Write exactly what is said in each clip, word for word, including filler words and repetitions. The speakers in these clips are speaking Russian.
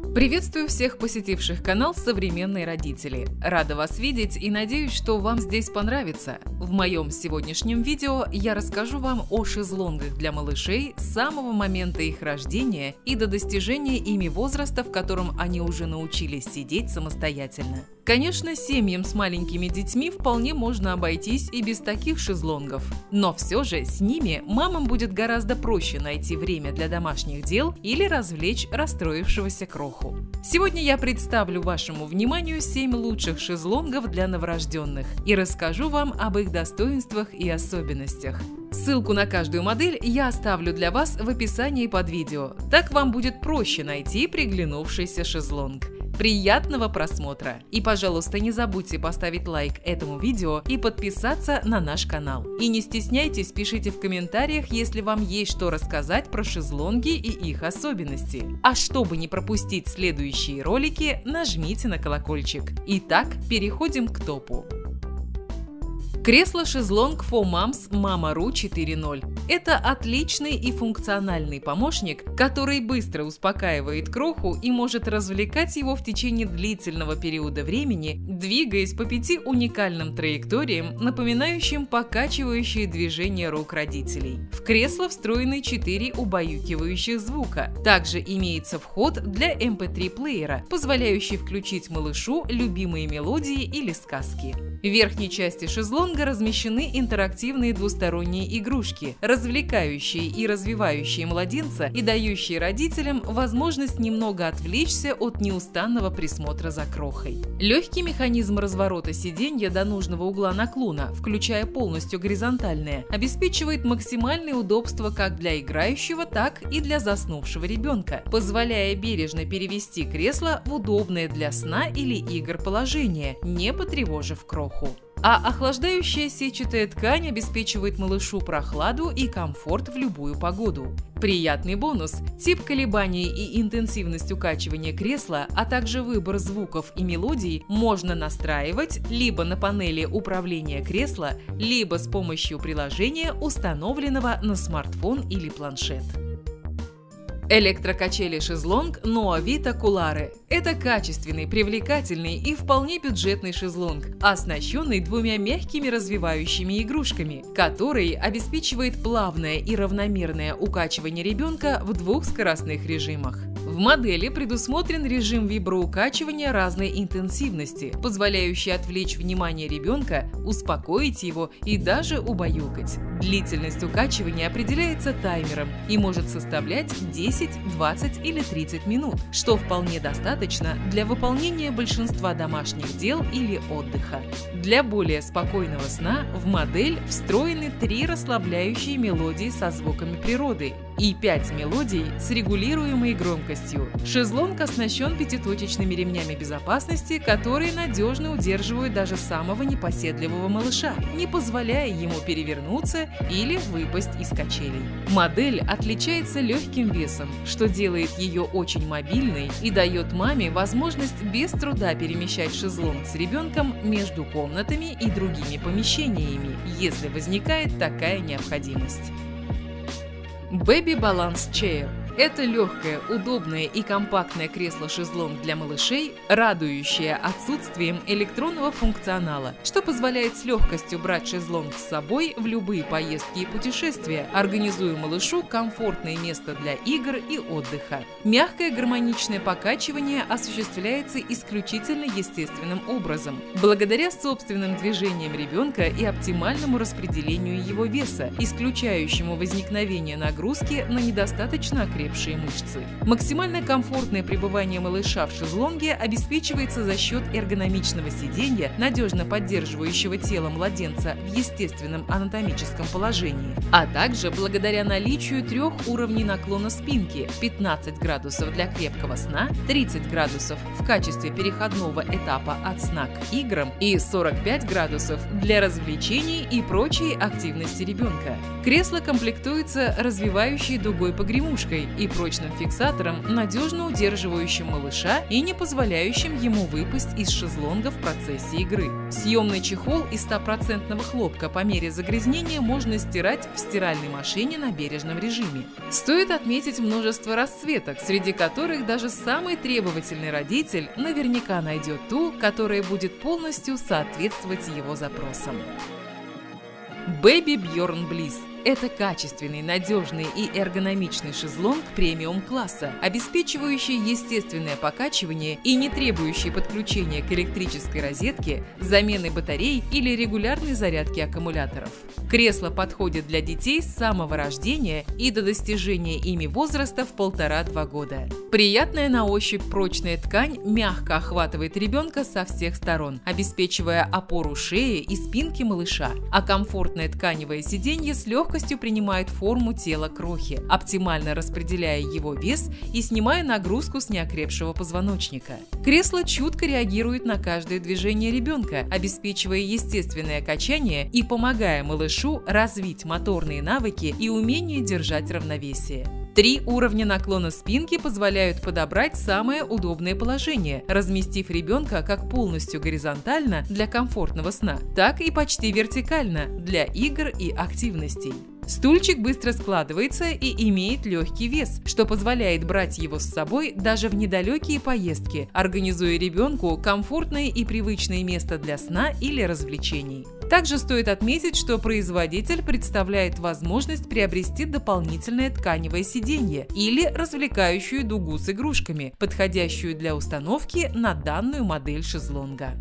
Приветствую всех посетивших канал «Современные родители». Рада вас видеть и надеюсь, что вам здесь понравится. В моем сегодняшнем видео я расскажу вам о шезлонгах для малышей с самого момента их рождения и до достижения ими возраста, в котором они уже научились сидеть самостоятельно. Конечно, семьям с маленькими детьми вполне можно обойтись и без таких шезлонгов. Но все же с ними мамам будет гораздо проще найти время для домашних дел или развлечь расстроившегося кроху. Сегодня я представлю вашему вниманию семь лучших шезлонгов для новорожденных и расскажу вам об их достоинствах и особенностях. Ссылку на каждую модель я оставлю для вас в описании под видео. Так вам будет проще найти приглянувшийся шезлонг. Приятного просмотра! И, пожалуйста, не забудьте поставить лайк этому видео и подписаться на наш канал. И не стесняйтесь, пишите в комментариях, если вам есть что рассказать про шезлонги и их особенности. А чтобы не пропустить следующие ролики, нажмите на колокольчик. Итак, переходим к топу. Кресло-шезлонг For Moms Mamaru четыре ноль. Это отличный и функциональный помощник, который быстро успокаивает кроху и может развлекать его в течение длительного периода времени, двигаясь по пяти уникальным траекториям, напоминающим покачивающие движения рук родителей. В кресло встроены четыре убаюкивающих звука. Также имеется вход для эм пэ три плеера, позволяющий включить малышу любимые мелодии или сказки. В верхней части шезлонга размещены интерактивные двусторонние игрушки, развлекающие и развивающие младенца и дающие родителям возможность немного отвлечься от неустанного присмотра за крохой. Легкий механизм разворота сиденья до нужного угла наклона, включая полностью горизонтальное, обеспечивает максимальное удобство как для играющего, так и для заснувшего ребенка, позволяя бережно перевести кресло в удобное для сна или игр положение, не потревожив кроху. А охлаждающая сетчатая ткань обеспечивает малышу прохладу и комфорт в любую погоду. Приятный бонус – тип колебаний и интенсивность укачивания кресла, а также выбор звуков и мелодий можно настраивать либо на панели управления кресла, либо с помощью приложения, установленного на смартфон или планшет. Электрокачели-шезлонг Noa Vita Culare. Это качественный, привлекательный и вполне бюджетный шезлонг, оснащенный двумя мягкими развивающими игрушками, который обеспечивает плавное и равномерное укачивание ребенка в двух скоростных режимах. В модели предусмотрен режим виброукачивания разной интенсивности, позволяющий отвлечь внимание ребенка, успокоить его и даже убаюкать. Длительность укачивания определяется таймером и может составлять десять, двадцать или тридцать минут, что вполне достаточно для выполнения большинства домашних дел или отдыха. Для более спокойного сна в модель встроены три расслабляющие мелодии со звуками природы и пять мелодий с регулируемой громкостью. Шезлонг оснащен пятиточечными ремнями безопасности, которые надежно удерживают даже самого непоседливого малыша, не позволяя ему перевернуться или выпасть из качелей. Модель отличается легким весом, что делает ее очень мобильной и дает маме возможность без труда перемещать шезлонг с ребенком между комнатами и другими помещениями, если возникает такая необходимость. Baby Balance Chair. Это легкое, удобное и компактное кресло-шезлонг для малышей, радующее отсутствием электронного функционала, что позволяет с легкостью брать шезлонг с собой в любые поездки и путешествия, организуя малышу комфортное место для игр и отдыха. Мягкое гармоничное покачивание осуществляется исключительно естественным образом, благодаря собственным движениям ребенка и оптимальному распределению его веса, исключающему возникновение нагрузки на недостаточно окрепшие мышцы. Максимально комфортное пребывание малыша в шезлонге обеспечивается за счет эргономичного сиденья, надежно поддерживающего тело младенца в естественном анатомическом положении, а также благодаря наличию трех уровней наклона спинки: пятнадцать градусов для крепкого сна, тридцать градусов в качестве переходного этапа от сна к играм и сорок пять градусов для развлечений и прочей активности ребенка. Кресло комплектуется развивающей дугой погремушкой и прочным фиксатором, надежно удерживающим малыша и не позволяющим ему выпасть из шезлонга в процессе игры. Съемный чехол из стопроцентного хлопка по мере загрязнения можно стирать в стиральной машине на бережном режиме. Стоит отметить множество расцветок, среди которых даже самый требовательный родитель наверняка найдет ту, которая будет полностью соответствовать его запросам. Baby Bjorn Bliss. Это качественный, надежный и эргономичный шезлонг премиум-класса, обеспечивающий естественное покачивание и не требующий подключения к электрической розетке, замены батарей или регулярной зарядки аккумуляторов. Кресло подходит для детей с самого рождения и до достижения ими возраста в полтора-два года. Приятная на ощупь прочная ткань мягко охватывает ребенка со всех сторон, обеспечивая опору шеи и спинки малыша, а комфортное тканевое сиденье с легкостью принимает форму тела крохи, оптимально распределяя его вес и снимая нагрузку с неокрепшего позвоночника. Кресло чутко реагирует на каждое движение ребенка, обеспечивая естественное качание и помогая малышу развить моторные навыки и умение держать равновесие. Три уровня наклона спинки позволяют подобрать самое удобное положение, разместив ребенка как полностью горизонтально для комфортного сна, так и почти вертикально для игр и активностей. Стульчик быстро складывается и имеет легкий вес, что позволяет брать его с собой даже в недалекие поездки, организуя ребенку комфортное и привычное место для сна или развлечений. Также стоит отметить, что производитель представляет возможность приобрести дополнительное тканевое сиденье или развлекающую дугу с игрушками, подходящую для установки на данную модель шезлонга.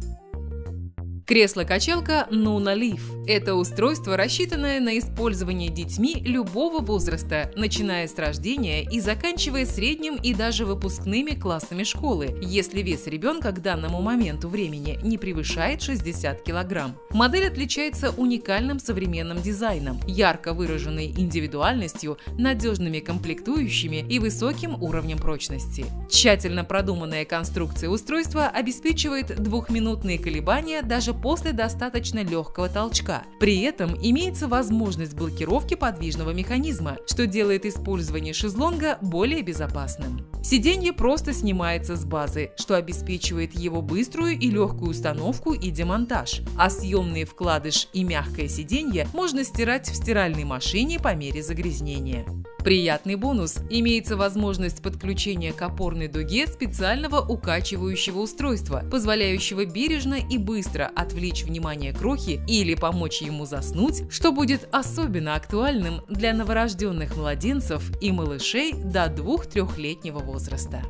Кресло-качалка Nuna Leaf. Это устройство, рассчитанное на использование детьми любого возраста, начиная с рождения и заканчивая средним и даже выпускными классами школы, если вес ребенка к данному моменту времени не превышает шестьдесят килограмм. Модель отличается уникальным современным дизайном, ярко выраженной индивидуальностью, надежными комплектующими и высоким уровнем прочности. Тщательно продуманная конструкция устройства обеспечивает двухминутные колебания даже после достаточно легкого толчка. При этом имеется возможность блокировки подвижного механизма, что делает использование шезлонга более безопасным. Сиденье просто снимается с базы, что обеспечивает его быструю и легкую установку и демонтаж, а съемный вкладыш и мягкое сиденье можно стирать в стиральной машине по мере загрязнения. Приятный бонус – имеется возможность подключения к опорной дуге специального укачивающего устройства, позволяющего бережно и быстро отвлечь внимание крохи или помочь ему заснуть, что будет особенно актуальным для новорожденных младенцев и малышей до двух-трехлетнего возраста.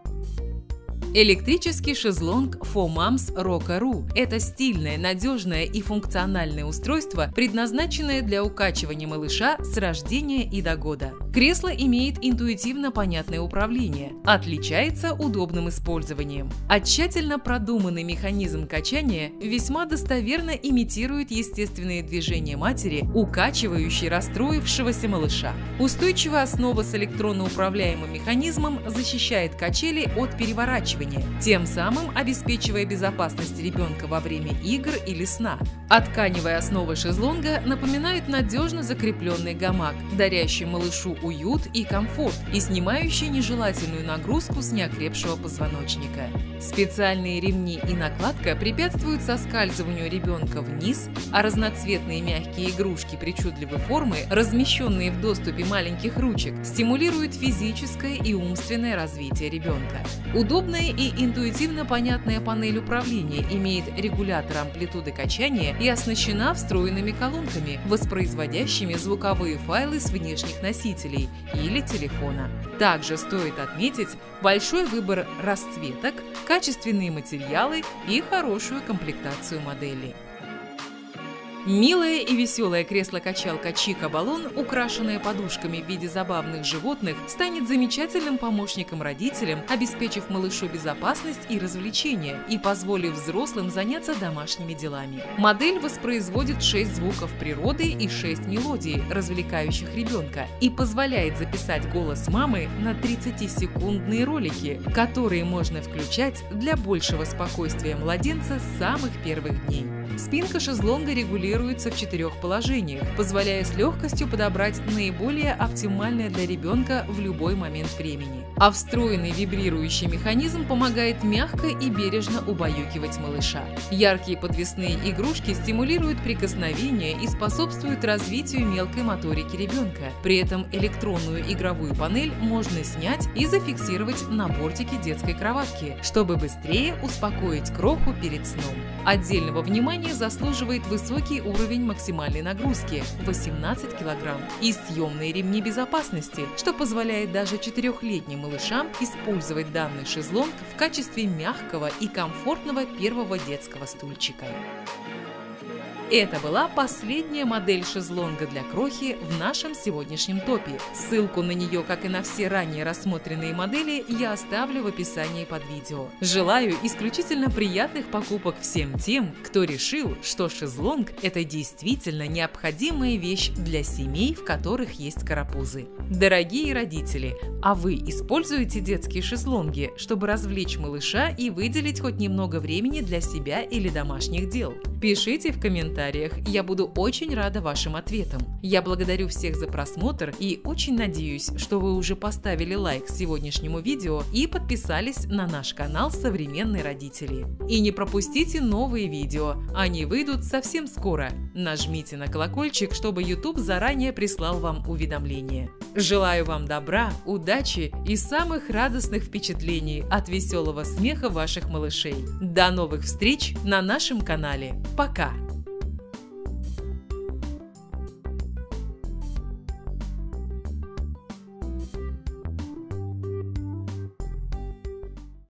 Электрический шезлонг фор мамс Roka-Ru – это стильное, надежное и функциональное устройство, предназначенное для укачивания малыша с рождения и до года. Кресло имеет интуитивно понятное управление, отличается удобным использованием, а тщательно продуманный механизм качания весьма достоверно имитирует естественные движения матери, укачивающей расстроившегося малыша. Устойчивая основа с электронно управляемым механизмом защищает качели от переворачивания, тем самым обеспечивая безопасность ребенка во время игр или сна. А тканевая основа шезлонга напоминает надежно закрепленный гамак, дарящий малышу уют и комфорт и снимающий нежелательную нагрузку с неокрепшего позвоночника. Специальные ремни и накладка препятствуют соскальзыванию ребенка вниз, а разноцветные мягкие игрушки причудливой формы, размещенные в доступе маленьких ручек, стимулируют физическое и умственное развитие ребенка. Удобная и интуитивно понятная панель управления имеет регулятор амплитуды качания и оснащена встроенными колонками, воспроизводящими звуковые файлы с внешних носителей или телефона. Также стоит отметить большой выбор расцветок, качественные материалы и хорошую комплектацию моделей. Милое и веселое кресло-качалка Чика Баллон, украшенное подушками в виде забавных животных, станет замечательным помощником родителям, обеспечив малышу безопасность и развлечения и позволив взрослым заняться домашними делами. Модель воспроизводит шесть звуков природы и шесть мелодий, развлекающих ребенка, и позволяет записать голос мамы на тридцатисекундные ролики, которые можно включать для большего спокойствия младенца с самых первых дней. Спинка шезлонга регулируется в четырех положениях, позволяя с легкостью подобрать наиболее оптимальное для ребенка в любой момент времени. А встроенный вибрирующий механизм помогает мягко и бережно убаюкивать малыша. Яркие подвесные игрушки стимулируют прикосновение и способствуют развитию мелкой моторики ребенка. При этом электронную игровую панель можно снять и зафиксировать на бортике детской кроватки, чтобы быстрее успокоить кроху перед сном. Отдельного внимания заслуживает высокий уровень максимальной нагрузки – восемнадцать килограмм, и съемные ремни безопасности, что позволяет даже четырехлетним малышам использовать данный шезлонг в качестве мягкого и комфортного первого детского стульчика. Это была последняя модель шезлонга для крохи в нашем сегодняшнем топе. Ссылку на нее, как и на все ранее рассмотренные модели, я оставлю в описании под видео. Желаю исключительно приятных покупок всем тем, кто решил, что шезлонг – это действительно необходимая вещь для семей, в которых есть карапузы. Дорогие родители, а вы используете детские шезлонги, чтобы развлечь малыша и выделить хоть немного времени для себя или домашних дел? Пишите в комментариях, я буду очень рада вашим ответам. Я благодарю всех за просмотр и очень надеюсь, что вы уже поставили лайк сегодняшнему видео и подписались на наш канал «Современные родители». И не пропустите новые видео, они выйдут совсем скоро. Нажмите на колокольчик, чтобы YouTube заранее прислал вам уведомления. Желаю вам добра, удачи и самых радостных впечатлений от веселого смеха ваших малышей. До новых встреч на нашем канале. Пока!